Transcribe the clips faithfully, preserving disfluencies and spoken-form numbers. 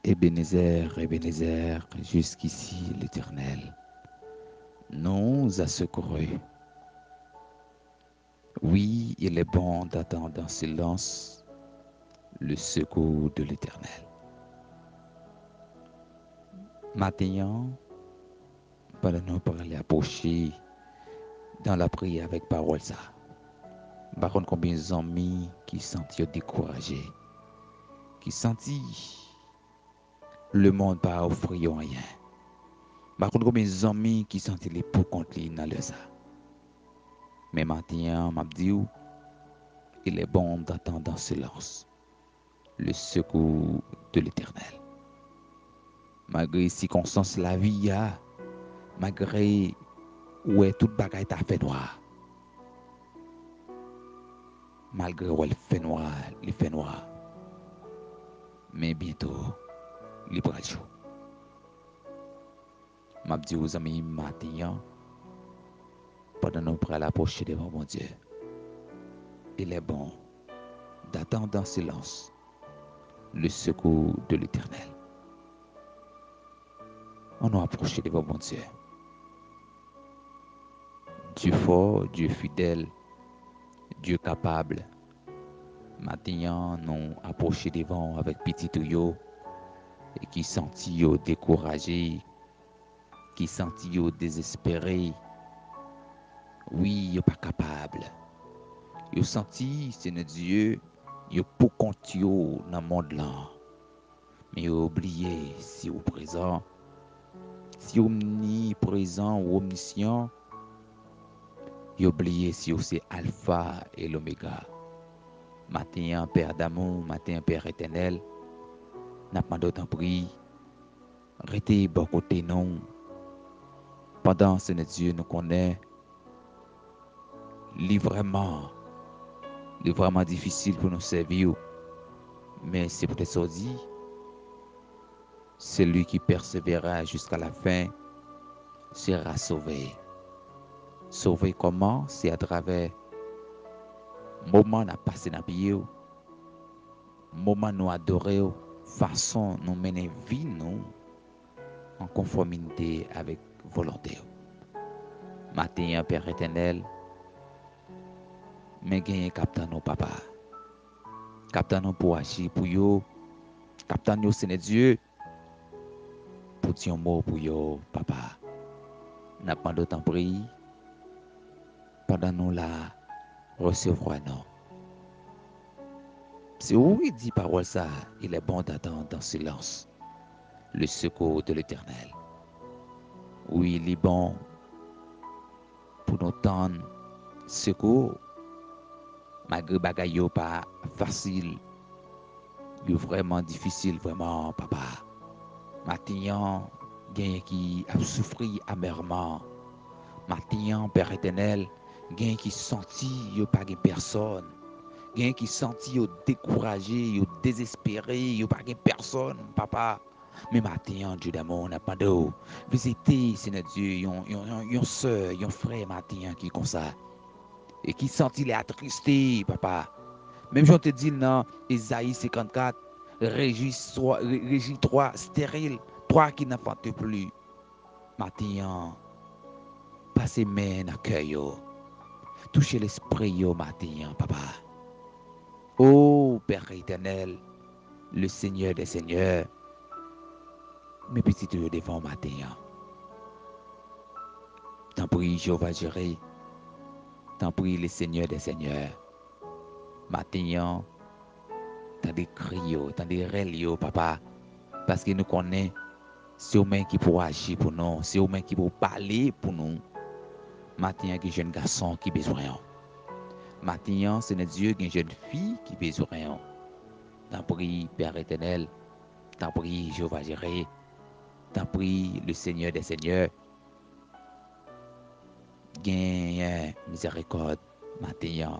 Ebenezer, Ebenezer, jusqu'ici l'Éternel nous a secourus. Oui, il est bon d'attendre en silence le secours de l'Éternel. Maintenant, pendant nous parler approcher dans la prière avec parole ça. Par contre, combien d'amis qui sentent découragés, qui sentent le monde pas offrir rien. Par contre, combien d'amis qui sentent les pour contre lui dans le ça. Mais maintenant, m'a dit il est bon d'attendre en silence le secours de l'Éternel. Malgré les circonstances la vie a, malgré où est toute bagaille t'a fait noir. Malgré où elle fait noir, il fait noir. Mais bientôt, il pourra jour. M'a dit aux amis matin, pendant nous prêts à l'approcher devant mon Dieu, il est bon d'attendre en silence le secours de l'Éternel. On nous approche devant mon Dieu. Dieu fort, Dieu fidèle, Dieu capable. Maintenant, nous approcher devant avec petit tuyau et qui sentit découragé, qui sentit désespéré. Oui, il pas capable. Il senti, c'est notre Dieu, il pour compter dans le monde là. Mais il oublié si au présent, si omniprésent ou omniscient, il oublié si c'est alpha et l'oméga. Matin, Père d'amour, matin, Père éternel, n'a pas d'autre prix. Restez bon côté nous. Pendant ce Dieu nous connaît, il vraiment, il vraiment difficile pour nous servir. Mais c'est peut-être ça dit, celui qui persévérera jusqu'à la fin sera sauvé. Sauvé comment? C'est à travers moment n'a passé dans vie, moment nous adorer, façon nous mener vie nous en conformité avec volonté. Matin, Père éternel, mais gagne captain nos papa. Captain nous pour agir pour yo. Captain nous c'est Dieu pour dire un mot pour yo papa. N'a pas d'autant pris pendant nous là recevoir nous. Si oui dit parole ça, il est bon d'attendre dans silence le secours de l'Éternel. Oui, il est bon pour nous tendre secours malgré bagay yo pas facile, yo vraiment difficile vraiment papa. Matin, gen qui a souffri amèrement. Matin, Père éternel, gen qui senti yo pas gen personne. Gen qui senti yo découragé, yo désespéré, yo pas gen personne, papa. Mais matin, Dieu d'amour, n'a pas d'eau. Visitez, Seigneur Dieu, yon, yon, yon, yon soeur, yon frère matin qui comme ça. Et qui senti les attristés, papa. Même je te dis dans Isaïe cinquante-quatre, régis-toi stérile, toi qui n'enfantes plus. Matin, passez main dans le cœur, touchez l'esprit yo matin, papa. Oh Père éternel, le Seigneur des Seigneurs, mes petits yeux devant matin. T'en prie, Jéhovah Jireh, t'en prie, le Seigneur des Seigneurs. Matin, t'as des cris, t'as des rêles, papa, parce que nous connaissons. C'est eux qui pour agir pour nous, c'est eux qui pour parler pour nous. Maintenant, il y a un jeune garçon qui a besoin. Maintenant, c'est Dieu qui a une jeune fille qui a besoin. T'en prie, Père éternel, t'en prie, Jéhovah Jireh, t'en prie, le Seigneur des Seigneurs. Gagne miséricorde, maintenant.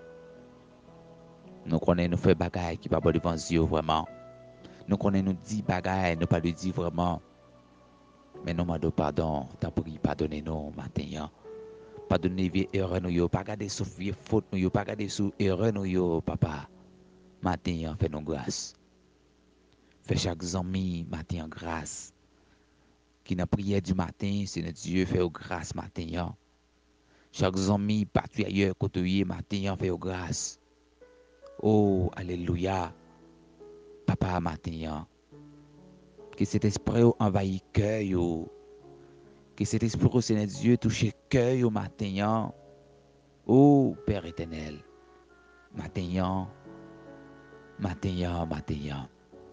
Nous connaissons, nous faisons des choses qui ne sont pas devant Dieu vraiment. Nous connaissons, nous disons des choses, nous pas le dire vraiment. Mais nous demandons pardon, t'en prie, pardonnez-nous maintenant. Pardonnez les erreurs nous yo, pas garder sous les fautes nous yo, pas garder sous erreurs nous yo, papa. Maintenant, fais-nous grâce. Fais chaque ami matin en grâce. Qui n'a prière du matin, c'est notre Dieu fait au grâce matin. Chaque ami partout ailleurs côté matin fait au grâce. Oh, alléluia. Papa matin. Que cet esprit envahit cœur. Que cet esprit Seigneur Dieu touche cœur au matin. Oh, Père éternel. Matin, matin, matin.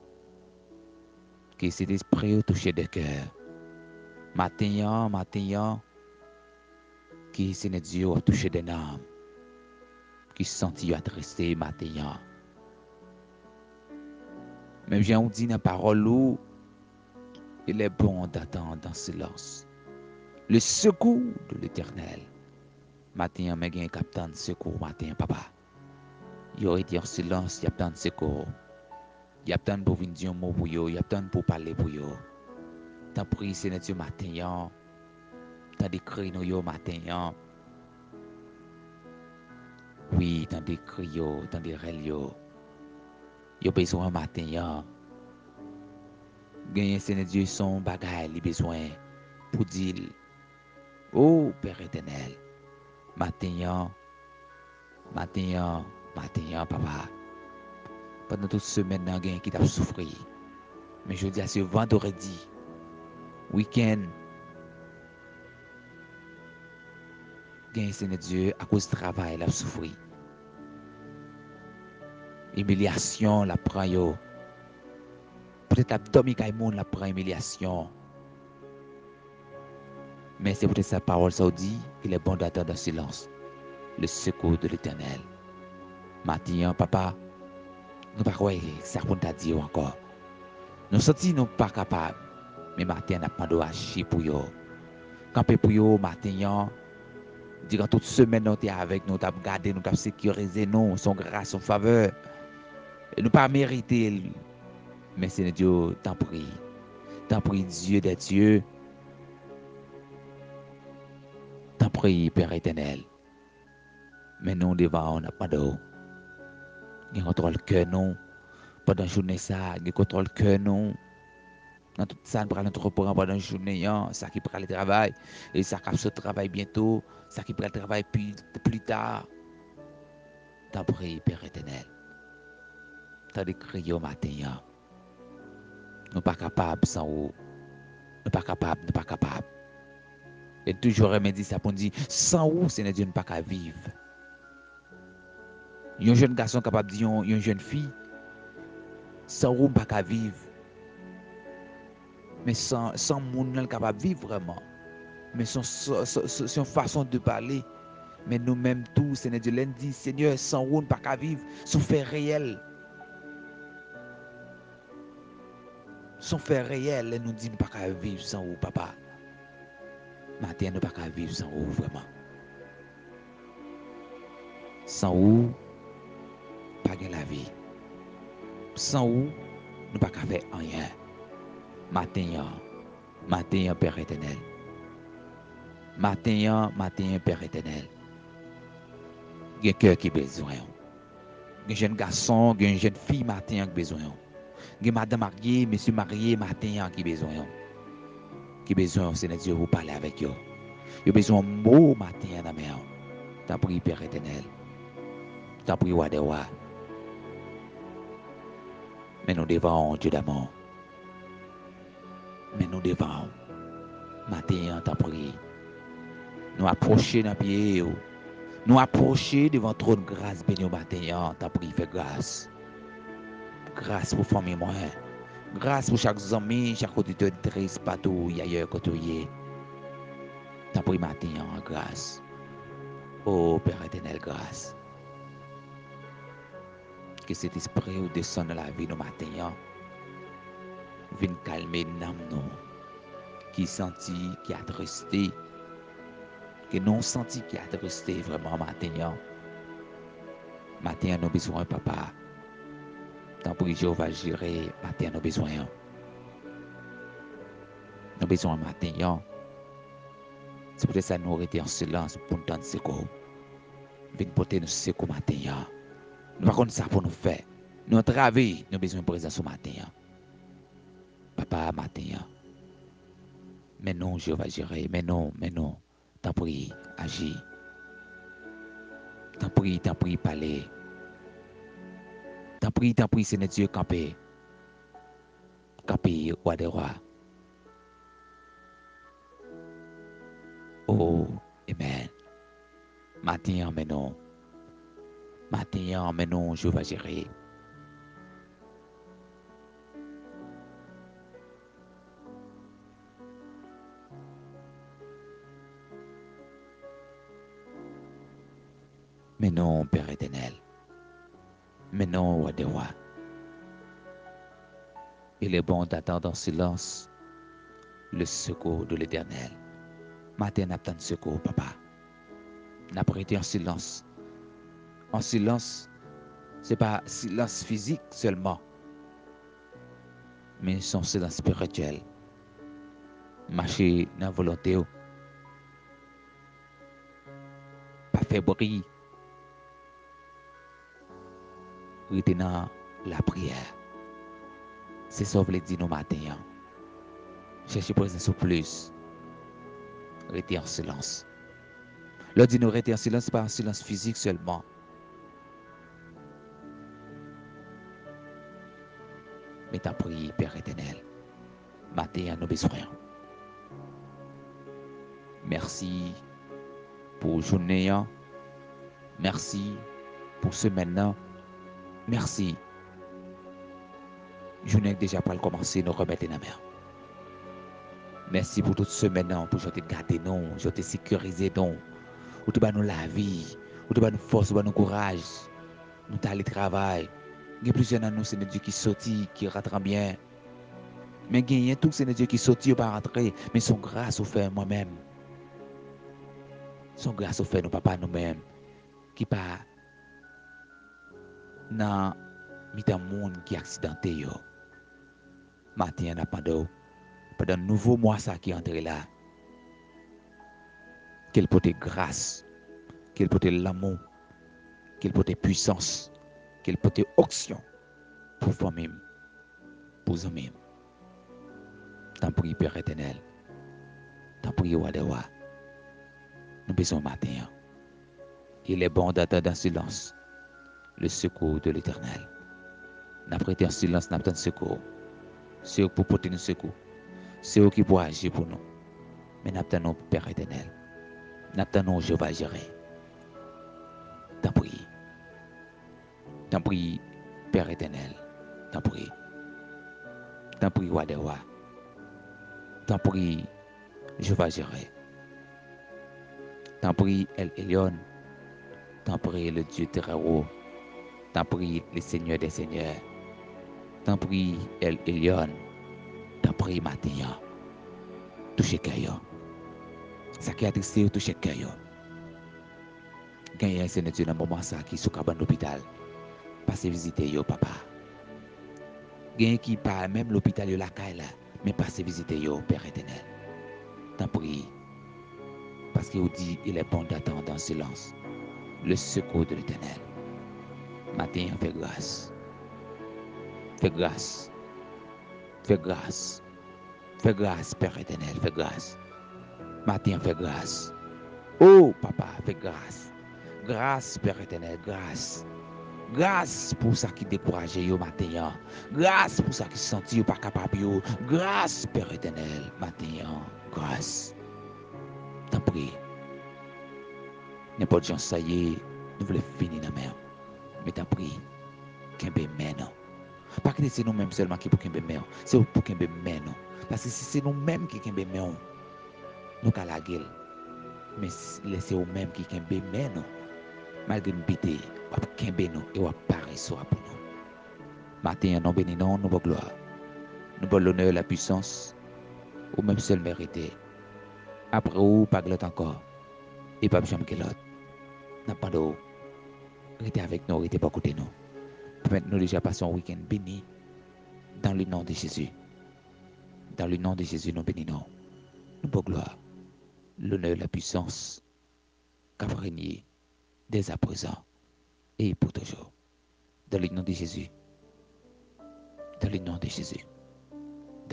Que cet esprit touche de cœur. Matin, matin. Que Seigneur Dieu a touché des âmes. Qui se sentit attristé matin. Même j'ai dit dans la parole où il est bon d'attendre dans silence. Le secours de l'éternel. Matin, mais il y a un capitaine de secours matin, papa. Il aurait été en silence, il y a tant de secours. Il y a tant pour venir dire un mot pour eux, il y a tant pour parler pour eux. Tant prie, Seigneur Dieu, matin, tant d'écrire nous matin. Oui, tant d'écrire, tant de rêver. Il y a besoin matin. Gagner, Seigneur Dieu, son bagage, il a besoin pour dire, oh Père éternel, matin, matin, matin, papa. Pendant toute semaine, il y a qui t'a souffert. Mais je dis à ce vendredi, week-end, gagne Seigneur Dieu, à cause du travail, il a souffert. Humiliation, la prend yo. Peut-être l'abdomen qui monde la prend humiliation. Mais c'est peut-être sa parole, ça dit qu'il est bon d'attendre dans le silence. Le secours de l'éternel. Matin, papa, nous ne pouvons pas ça qu'on t'a dit encore. Nous sentons nous pas capables. Mais matin, nous pas de agir pour yo. Camper pour yo, matin, durant toute semaine, nous sommes avec nous, nous avons gardé, nous avons sécurisé nous, son grâce, son faveur. Et nous pas mérité. Mais Seigneur Dieu, t'en prie. T'en prie, Dieu des dieux. T'en prie, Père éternel. Mais nous, devant, on n'a pas d'eau. Nous contrôle le cœur, nous. Pendant la journée, ça, nous contrôle le cœur, nous. Dans tout ça, nous prenons notre repos pendant la journée, ça qui prend le travail. Et ça qui se travail bientôt. Ça qui prend le travail plus, plus tard. T'en prie, Père éternel. T'as des cris au matin. Nous ne sommes pas capables sans vous. Nous ne sommes pas capables, nous ne sommes pas capables. Et toujours, me dit ça pour dire, sans vous, Seigneur Dieu, nous ne sommes pas capables de vivre. Un jeune garçon capable de dire une jeune fille, sans vous, pas qu'à vivre. Mais sans, sans monde capable de vivre vraiment. Mais son, son, son, son façon de parler. Mais nous-mêmes tous, Seigneur Dieu, l'un dit, Seigneur, sans vous, pas qu'à vivre. Son fait réel. Son fait réel, nous dit, pas qu'à vivre sans vous, papa. Matin, nous pas qu'à vivre sans vous, vraiment. Sans vous, pas de la vie. Sans vous, nous pas qu'à faire rien. Matin, matin, Père éternel. Matin, matin, Père éternel. Il y a un cœur qui a besoin. Il y a un jeune garçon, il y a une jeune fille matin qui a besoin. Il y a madame mariée, monsieur marié matin qui a besoin. Qui a besoin, Seigneur Dieu, vous parler avec eux. Il y a besoin de mots matin dans la main. T'en prie, Père éternel. T'en prie, roi des rois. Mais nous devons, Dieu d'amour. Mais nous devons. Matin, t'en prie. Nous approcher dans le pied. Nous approcher devant trop de grâce, béni au matin, t'as pris, fais grâce. Grâce pour famille moi. Grâce pour chaque ami, chaque auditeur de triste, partout, ailleurs, côté. T'as pris matin, grâce. Oh, Père éternel, grâce. Que cet esprit descende dans la vie de matin, vienne calmer l'âme, nous. Qui sentit, qui a attristé. Que nous senti qui a attristé vraiment matin. Matin, nous besoin, papa. Tant pour Jéhovah gérer, matin, nous besoin. Nous besoin matin. C'est peut-être ça nous été en silence pour nous donner secours. Venez porter nous secours matin. Nous ne pouvons pas ça pour nous faire. Nous travaillons, nous besoin de présence au matin. papa matin. Mais non, je vais gérer. Mais non, mais non. T'en prie, agis. T'en prie, t'en prie, parler. T'en prie, t'en prie, Seigneur Dieu, camper. Camper, roi des rois. Oh, amen. Matin, mais non. Matin, mais non, je vais gérer. Mais non, Père éternel. Mais non, roi des rois. Il est bon d'attendre en silence le secours de l'éternel. Matin, n'attend secours, papa. N'a prêté en silence. En silence, c'est pas silence physique seulement, mais son silence spirituel. Marcher dans la volonté, pas faire bruit, rester dans la prière. C'est ça que je dire nous matin. Chercher présence au plus, rester en silence. L'autre dit nous rester en silence, pas en silence physique seulement. Mais t'as prié, Père éternel. Matin, nous besoin. Merci pour journée. Merci pour semaine. Merci. Journée déjà pas commencer, nous remettre dans la mer. Merci pour toute semaine, pour je te garder, non, je te sécuriser, non. Ou te nous la vie, ou te nous force, ou nous courage. Nous t'allons travail. Il y a plusieurs d'entre nous, c'est Dieu qui sortit, qui rentre bien. Mais il y a tout, c'est Dieu qui sortit, pas rentrer. Mais son grâce au fait moi-même. Son grâce au fait nos papa nous-mêmes. Qui pas dans le monde qui est accidenté. Yo. Matin, on a pendant pendant nouveau mois ça qui est entré là. Qu'il porte grâce, qu'il porte l'amour, qu'il porte puissance, qu'il porte onction pour famille, pour amis. Tant pis, Père éternel. Tant pis, roi des rois. Nous besoin matin. Il est bon d'attendre en silence le secours de l'éternel. N'a prêté en silence, n'a pas de secours. C'est eux pour porter nous secours. C'est eux qui pourront agir pour nous. Mais n'a pas de Père éternel. N'a pas de je vais gérer. Tant pis. Tant pis, Père éternel. Tant pis. Tant pis, roi des rois. Tant pis, je vais gérer. Tant pis, El Elyon. Tant pis, le Dieu très haut. Tant pis, le Seigneur des seigneurs. Tant pis, El Elyon. Tant pis, matin. Touchez cœur. Ça qui a attristé, touchez cœur. Gagné un Seigneur Dieu dans le moment ça qui est sous cabane d'hôpital. Passez visiter yo, papa. Gagné qui pas même l'hôpital yo la caille là. Mais passez visiter yo, Père éternel. Tant pis. Parce qu'il dit il est bon d'attendre en silence le secours de l'éternel. Matin, fais grâce. Fais grâce. Fais grâce. Fais grâce, Père éternel, fais grâce. Matin, fais grâce. Oh, papa, fais grâce. Grâce, Père éternel, grâce. Grâce pour ça qui décourage yo matin. Grâce pour ça qui senti pas capable yo. Grâce, Père éternel, matin. Grâce. T'en prie. N'importe gens ça y est, nous voulons finir dans la mer. Mais t'en prie, qu'un maintenant. Pas que c'est nous-mêmes seulement qui pour qu'un maintenant. C'est pour qu'un maintenant. Parce que si c'est nous-mêmes qui qu'un maintenant, nous qu'à la gueule. Mais laissez vous-même qui qu'un maintenant. Malgré nous bité, ou qu'un nous et ou apparaît soit pour nous. Matin, nous bénissons, nous gloire. Nous bon l'honneur, la puissance, ou même seul mérité. Après ou pas l'autre encore. Et pas jamais que l'autre. N'a pas d'eau. Restez avec nous, restez pas côté nous. Maintenant, nous déjà passons un week-end béni dans le nom de Jésus. Dans le nom de Jésus, nous bénissons. Nous bon gloire. L'honneur, la puissance, qu'a régné dès à présent et pour toujours. Dans le nom de Jésus. Dans le nom de Jésus. Dans le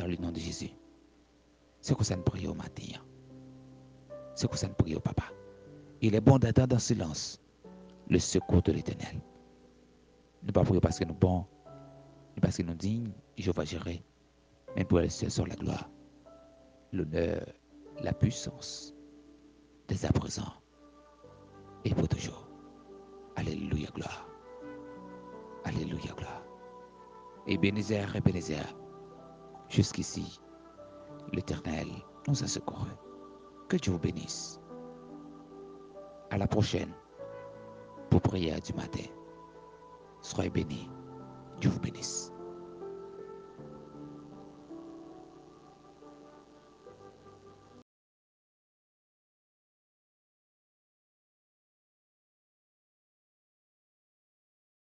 le nom de Jésus. C'est que ça nous prie au matin. C'est que ça nous prie au papa. Il est bon d'attendre en silence le secours de l'Éternel. Nous pas prier parce que nous bons, parce que nous dignes, je vais gérer. Mais pour elle seule sur la gloire, l'honneur, la puissance, dès à présent et pour toujours. Alléluia, gloire. Alléluia, gloire. Et Bénézer, et Bénézer, jusqu'ici, l'Éternel nous a secourus. Que Dieu vous bénisse. À la prochaine pour prière du matin. Soyez bénis. Dieu vous bénisse.